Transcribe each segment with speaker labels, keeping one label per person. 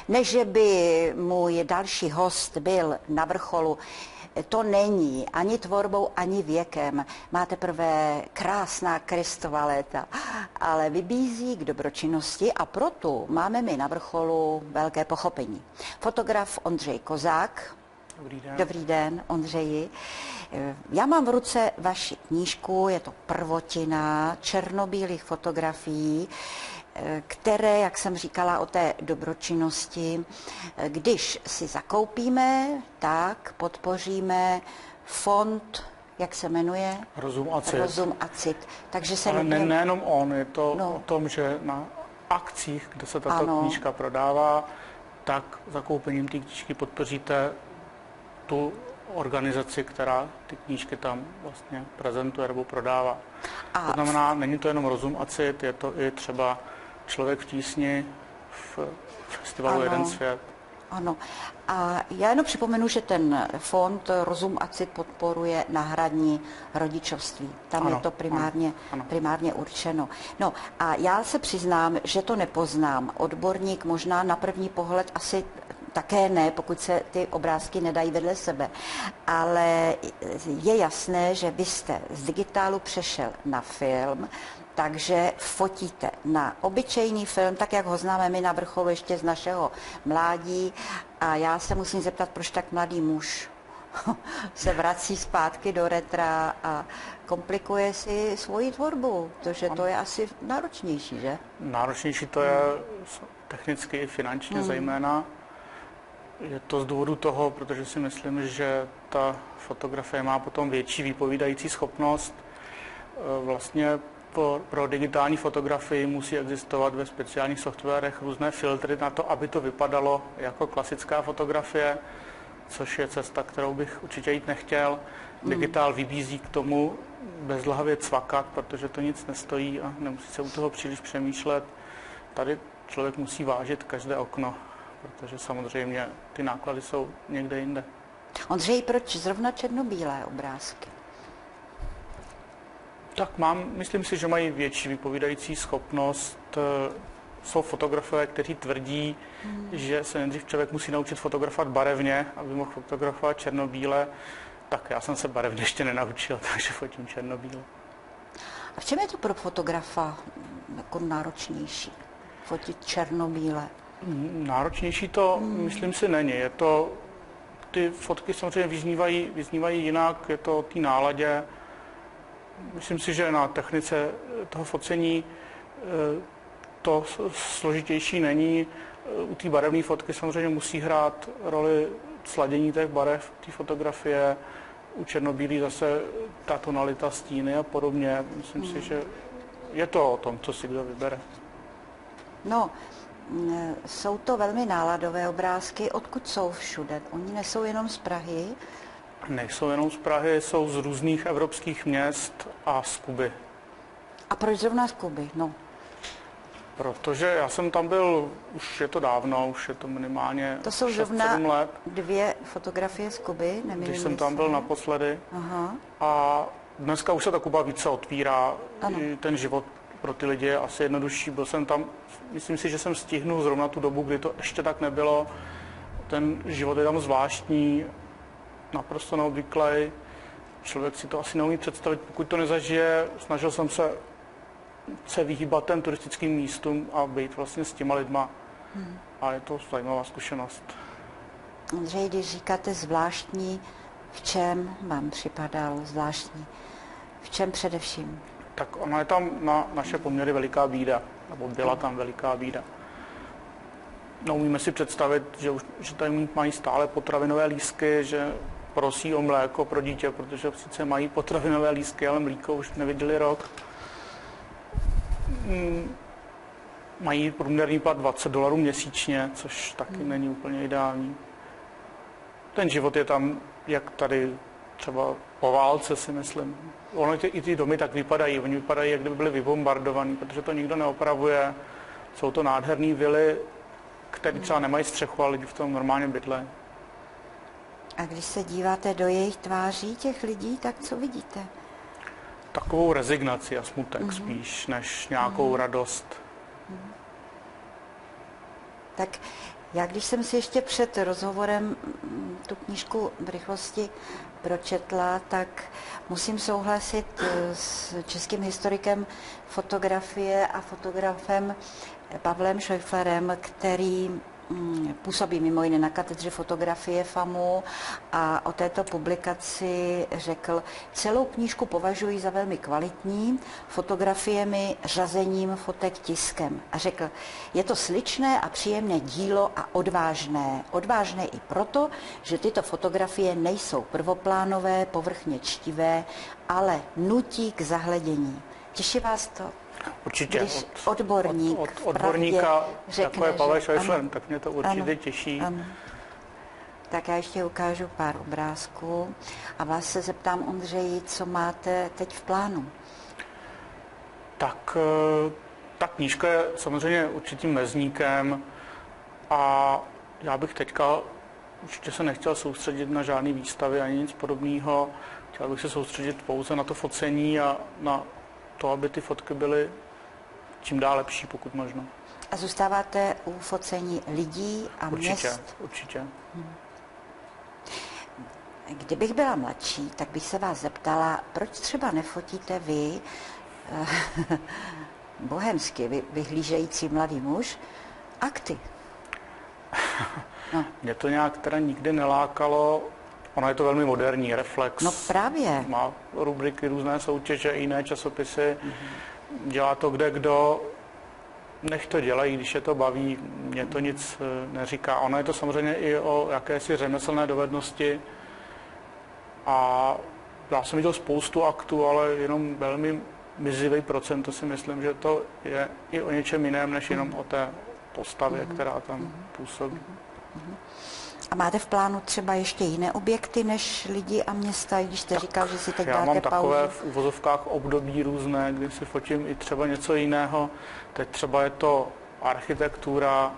Speaker 1: Ne, že by můj další host byl na vrcholu, to není ani tvorbou, ani věkem. Má teprve krásná Kristova léta, ale vybízí k dobročinnosti a proto máme my na vrcholu velké pochopení. Fotograf Ondřej Kozák.
Speaker 2: Dobrý den.
Speaker 1: Dobrý den, Ondřeji. Já mám v ruce vaši knížku, je to prvotina černobílých fotografií, které, jak jsem říkala o té dobročinnosti, když si zakoupíme, tak podpoříme fond, jak se jmenuje?
Speaker 2: Rozum a cit.
Speaker 1: Rozum a cit. Takže se
Speaker 2: ale nejenom on, je to o tom, že na akcích, kde se tato knížka prodává, tak zakoupením té knížky podpoříte tu organizaci, která ty knížky tam vlastně prezentuje nebo prodává. To znamená, není to jenom Rozum a cit, je to i třeba Člověk v tísni v festivalu Jeden svět.
Speaker 1: Ano. A já jenom připomenu, že ten fond Rozum a cit podporuje náhradní rodičovství. Tam je to primárně určeno. No a já se přiznám, že to nepoznám. Odborník možná na první pohled asi také ne, pokud se ty obrázky nedají vedle sebe. Ale je jasné, že vy jste z digitálu přešel na film, takže fotíte na obyčejný film, tak jak ho známe my na vrcholu ještě z našeho mládí. A já se musím zeptat, proč tak mladý muž se vrací zpátky do retra a komplikuje si svoji tvorbu, protože to je asi náročnější, že?
Speaker 2: Náročnější to je technicky i finančně zejména. Je to z důvodu toho, protože si myslím, že ta fotografie má potom větší vypovídající schopnost. Vlastně pro digitální fotografii musí existovat ve speciálních softwarech různé filtry na to, aby to vypadalo jako klasická fotografie, což je cesta, kterou bych určitě jít nechtěl. Digitál vybízí k tomu bezhlavě cvakat, protože to nic nestojí a nemusí se u toho příliš přemýšlet. Tady člověk musí vážit každé okno, protože samozřejmě ty náklady jsou někde jinde.
Speaker 1: Ondřej, proč zrovna černobílé obrázky?
Speaker 2: Tak myslím si, že mají větší vypovídající schopnost. Jsou fotografové, kteří tvrdí, že se nejdřív člověk musí naučit fotografovat barevně, aby mohl fotografovat černobíle. Tak já jsem se barevně ještě nenaučil, takže fotím černobíle.
Speaker 1: A v čem je to pro fotografa jako náročnější? Fotit černobíle?
Speaker 2: Náročnější to, myslím si, není. Ty fotky samozřejmě vyznívají jinak, je to o té náladě. Myslím si, že na technice toho focení to složitější není. U té barevné fotky samozřejmě musí hrát roli sladění těch barev té fotografie. U černobílý zase ta tonalita, stíny a podobně. Myslím si, že je to o tom, co si kdo vybere.
Speaker 1: No, jsou to velmi náladové obrázky. Odkud jsou všude? Oni nesou jenom z Prahy?
Speaker 2: Nejsou jenom z Prahy, jsou z různých evropských měst a z Kuby.
Speaker 1: A proč zrovna z Kuby? No.
Speaker 2: Protože já jsem tam byl, už je to dávno, už je to minimálně 6-7 let.
Speaker 1: To jsou zrovna 2 fotografie z Kuby,
Speaker 2: když jsem tam byl naposledy. Aha. A dneska už se ta Kuba více otvírá. Ten život pro ty lidi je asi jednodušší. Byl jsem tam, myslím si, že jsem stihnul zrovna tu dobu, kdy to ještě tak nebylo. Ten život je tam zvláštní, naprosto neobvyklý. Člověk si to asi neumí představit, pokud to nezažije. Snažil jsem se vyhýbat těm turistickým místům a být vlastně s těma lidma. A je to zajímavá zkušenost.
Speaker 1: Ondřej, když říkáte zvláštní, v čem vám připadal zvláštní? V čem především?
Speaker 2: Tak ona je tam na naše poměry veliká bída, nebo byla tam veliká bída. No, umíme si představit, že tady mají stále potravinové lístky, že prosí o mléko pro dítě, protože sice mají potravinové lístky, ale mlíko už neviděli rok. Mají průměrný plat $20 měsíčně, což taky není úplně ideální. Ten život je tam, jak tady třeba po válce, si myslím. Ono i ty domy tak vypadají. Oni vypadají, jak kdyby byly vybombardovaný, protože to nikdo neopravuje. Jsou to nádherné vily, které třeba nemají střechu, ale lidi v tom normálně bydlejí.
Speaker 1: A když se díváte do jejich tváří těch lidí, tak co vidíte?
Speaker 2: Takovou rezignaci a smutek spíš, než nějakou radost.
Speaker 1: Tak já, když jsem si ještě před rozhovorem tu knížku v rychlosti pročetla, tak musím souhlasit s českým historikem fotografie a fotografem Pavlem Šojflerem, který působí mimo jiné na katedře fotografie FAMu a o této publikaci řekl: celou knížku považuji za velmi kvalitní, fotografiemi, řazením fotek, tiskem. A řekl, je to sličné a příjemné dílo a odvážné. Odvážné i proto, že tyto fotografie nejsou prvoplánové, povrchně čtivé, ale nutí k zahledění. Těší vás to?
Speaker 2: Určitě.
Speaker 1: Když odborník
Speaker 2: od odborníka,
Speaker 1: řekne,
Speaker 2: jako je Pavel Šojfler,
Speaker 1: ano,
Speaker 2: tak mě to určitě
Speaker 1: ano,
Speaker 2: těší.
Speaker 1: Ano. Tak já ještě ukážu pár obrázků a vás se zeptám, Ondřeji, co máte teď v plánu?
Speaker 2: Tak ta knížka je samozřejmě určitým mezníkem a já bych teďka určitě se nechtěl soustředit na žádné výstavy ani nic podobného. Chtěl bych se soustředit pouze na to focení a na to, aby ty fotky byly čím dál lepší, pokud možno.
Speaker 1: A zůstáváte u focení lidí a měst?
Speaker 2: Určitě.
Speaker 1: Kdybych byla mladší, tak bych se vás zeptala, proč třeba nefotíte vy, bohemsky vyhlížející mladý muž, akty?
Speaker 2: No. Mě to nějak teda nikdy nelákalo. Ono je to velmi moderní, Reflex.
Speaker 1: No právě.
Speaker 2: Má rubriky, různé soutěže, jiné časopisy. Dělá to kde kdo. Nech to dělají, když je to baví. Mě to nic neříká. Ono je to samozřejmě i o jakési řemeslné dovednosti. A já jsem viděl spoustu aktů, ale jenom velmi mizivý procent. To si myslím, že to je i o něčem jiném, než jenom o té postavě, která tam působí.
Speaker 1: A máte v plánu třeba ještě jiné objekty než lidi a města, když jste říkal, že si teď dáte pauzu?
Speaker 2: Já mám takové v uvozovkách období různé, kdy si fotím i třeba něco jiného. Teď třeba je to architektura,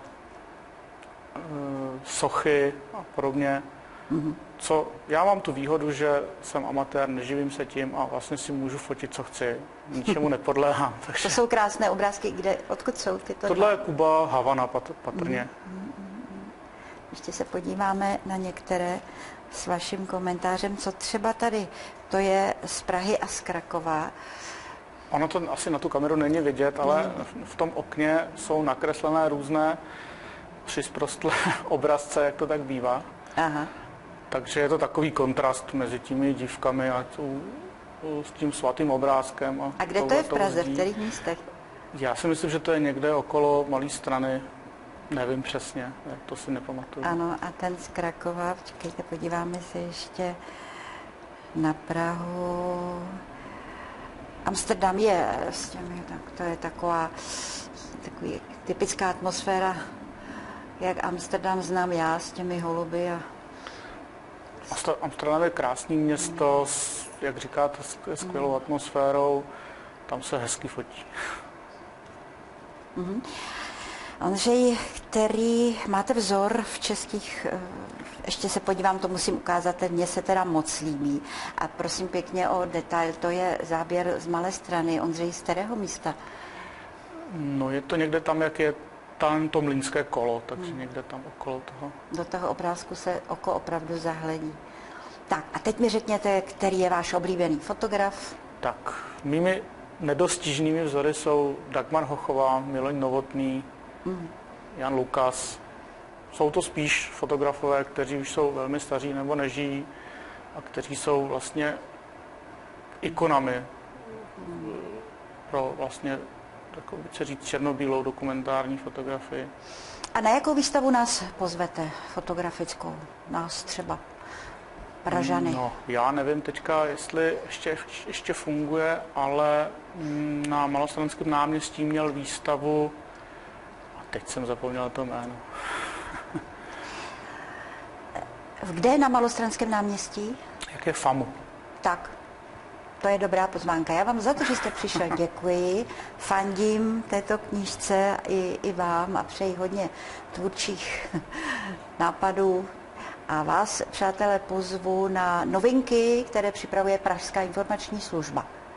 Speaker 2: sochy a podobně. Co, já mám tu výhodu, že jsem amatér, neživím se tím a vlastně si můžu fotit, co chci. Ničemu nepodléhám.
Speaker 1: To jsou krásné obrázky, odkud jsou tyto?
Speaker 2: Tohle je Kuba, Havana patrně.
Speaker 1: Ještě se podíváme na některé s vaším komentářem. Co třeba tady? To je z Prahy a z Krakova.
Speaker 2: Ono to asi na tu kameru není vidět, ale v tom okně jsou nakreslené různé přisprostlé obrazce, jak to tak bývá.
Speaker 1: Aha.
Speaker 2: Takže je to takový kontrast mezi těmi dívkami a s tím svatým obrázkem.
Speaker 1: A kde to je v Praze? V kterých místech?
Speaker 2: Já si myslím, že to je někde okolo Malé Strany. Nevím přesně, to si nepamatuju.
Speaker 1: Ano, a ten z Krakova, počkejte, podíváme se ještě na Prahu. Amsterdam je s těmi, tak to je taková typická atmosféra, jak Amsterdam znám já s těmi holuby.
Speaker 2: Amsterdam je krásné město, jak říkáte, s skvělou atmosférou, tam se hezky fotí.
Speaker 1: Ondřej, který máte vzor v českých, ještě se podívám, to musím ukázat, mně se teda moc líbí. A prosím pěkně o detail, to je záběr z Malé Strany. Ondřej, z kterého místa?
Speaker 2: No je to někde tam, jak je tam to mlýnské kolo, takže někde tam okolo toho.
Speaker 1: Do toho obrázku se oko opravdu zahledí. Tak a teď mi řekněte, který je váš oblíbený fotograf?
Speaker 2: Tak, mými nedostižnými vzory jsou Dagmar Hochová, Miloň Novotný, Jan Lukas. Jsou to spíš fotografové, kteří už jsou velmi staří nebo nežijí a kteří jsou vlastně ikonami pro vlastně, takový se říct, černobílou dokumentární fotografii.
Speaker 1: A na jakou výstavu nás pozvete fotografickou? Nás třeba Pražany?
Speaker 2: No, já nevím teďka, jestli ještě funguje, ale na Malostranském náměstí měl výstavu, a teď jsem zapomněl to jméno.
Speaker 1: Kde je na Malostranském náměstí?
Speaker 2: Jak je FAMu.
Speaker 1: Tak, to je dobrá pozvánka. Já vám za to, že jste přišel, děkuji. Fandím této knížce i vám a přeji hodně tvůrčích nápadů. A vás, přátelé, pozvu na novinky, které připravuje Pražská informační služba.